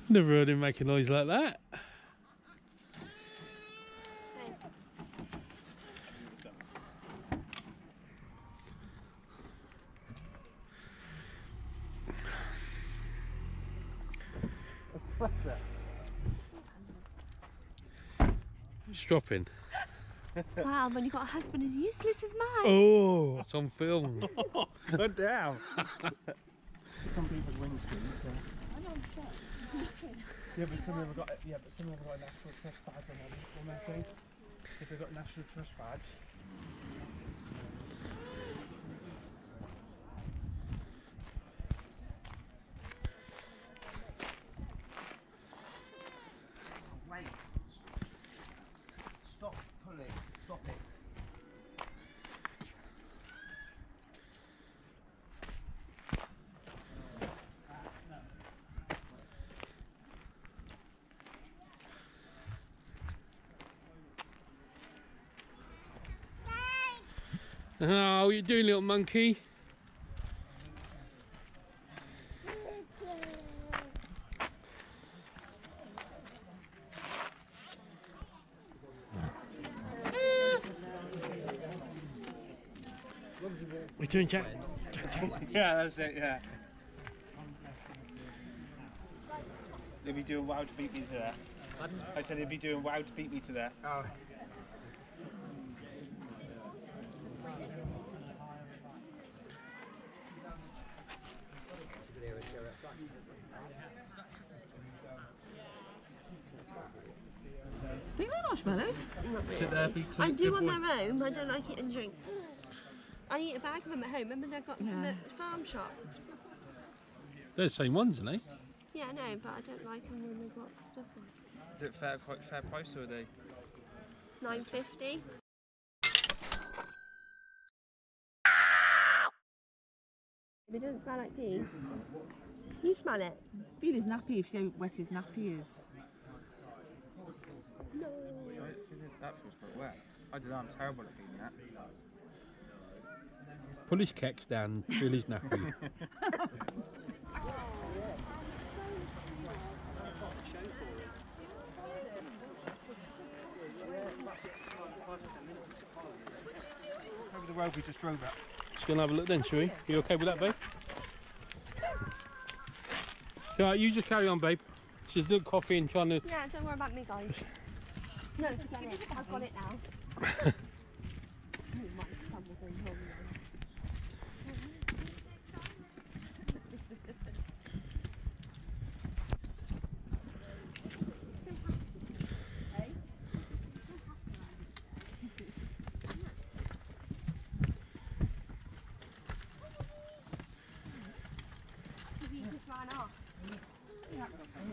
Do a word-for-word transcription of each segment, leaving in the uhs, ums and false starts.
Never heard him make a noise like that. Stropping. Wow, when you've got a husband as useless as mine. Oh, it's on film. Good down. Some people wing streams, so. I know I'm set. Yeah, but some of them have got yeah, but some of them have got a national trust badge on them, on their thing. If they've got a national trust badge. Wait. Stop pulling. Stop it. Oh, what you doing, little monkey? What are you doing, Jack? Jack, Jack. Yeah, that's it, yeah. He'll be doing wow to beat me to there. Pardon? I said he'll be doing wow to beat me to there. Oh. Think they're marshmallows? Not Sit there, be two, I do on boy. their own, I don't like eating drinks. I eat a bag of them at home, remember they've got them Yeah. from the farm shop? They're the same ones, aren't they? Yeah, I know, but I don't like them when they've got stuff on. Is it fair, quite fair price or are they? nine fifty. It doesn't smell like pee. You smell it? Feel his nappy if you see how wet his nappy is. No. That feels quite wet. I don't know, I'm terrible at feeling that. Pull his kecks down, fill his nappy. Over the road we just drove at. Just gonna have a look then, shall we? You okay with that, babe? Alright, you just carry on, babe. She's doing coffee and trying to... Yeah, don't worry about me, guys. No, forget it. I've got it now. He just ran off. Yeah.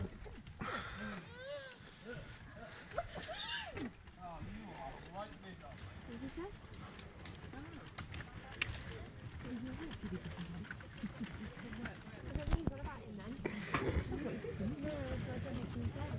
What did you say? I don't think what about him then? No, that's what he said.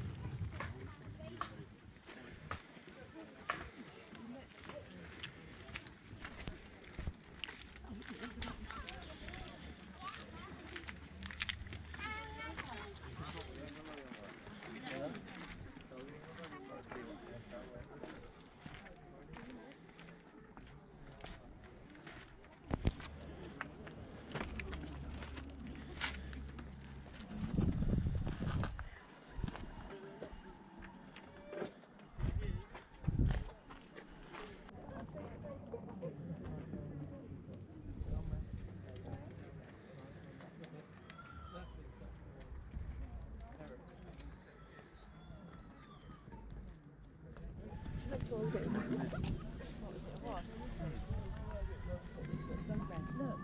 Look.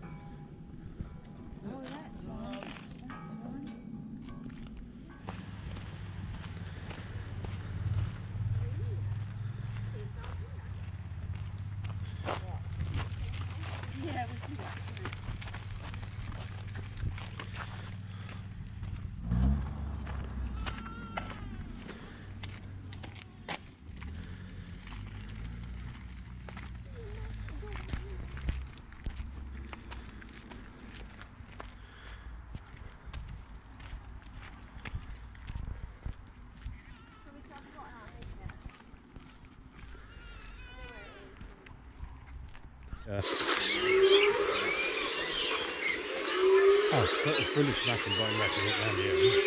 Oh, that's fine. That's fine. Yeah, we can do that. Yeah. Oh, that was really smacking by back and hit down here.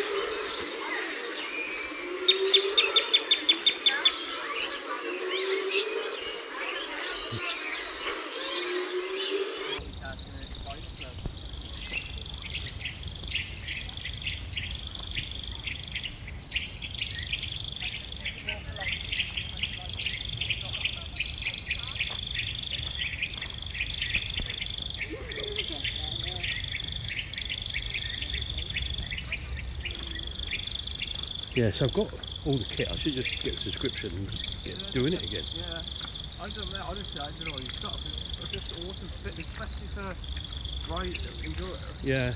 Yeah, so I've got all the kit. I should just get a subscription and just get Yeah, doing it again. Yeah, I don't know, honestly, I don't know what you've got. It's, it's just awesome fit, especially to ride enduro. Yeah.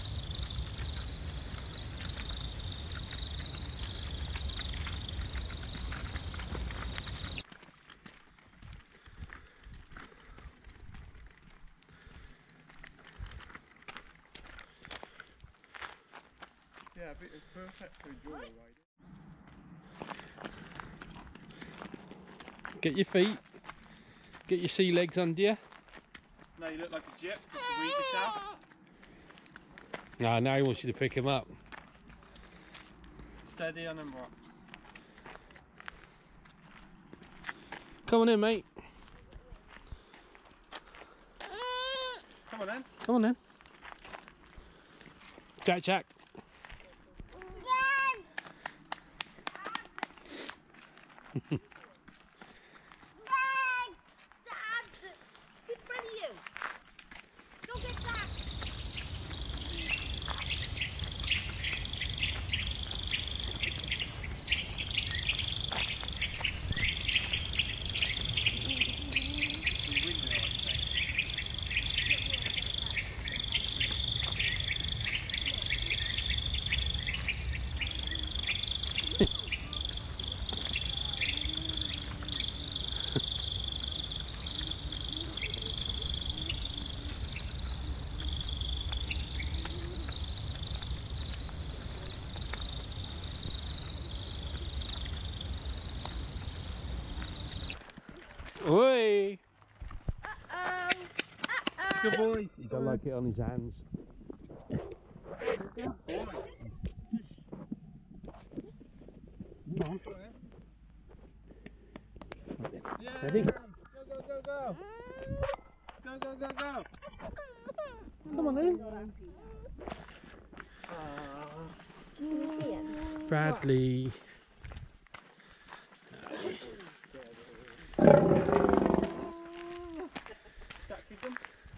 Yeah, but it's perfect for enduro riding. Get your feet, get your sea legs under you. No, you look like a jip, just to read yourself. No, now he wants you to pick him up. Steady on them rocks. Come on in, mate. Come on then. Come on then. Jack, Jack. Oi! Uh-oh. Uh-oh. Good boy. He don't like it on his hands. Come on. Yeah. Ready? Go, go, go, go. Go, go, go, go. Come on then. Bradley. Jack, kiss him.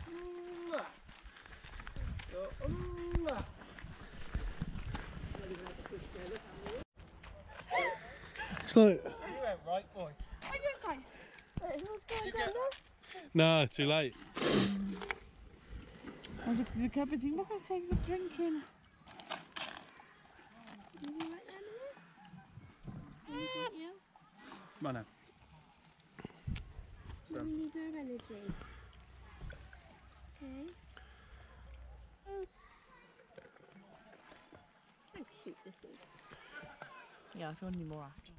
It's like... You went right, boy. I just like, wait, who's going You down get- there? No, too late. I look at the cupboard and look, I take the drinking. Is he right down there? Is that you? Come on now. Do we need our energy? Okay. How cute this is. Yeah, I feel any more after.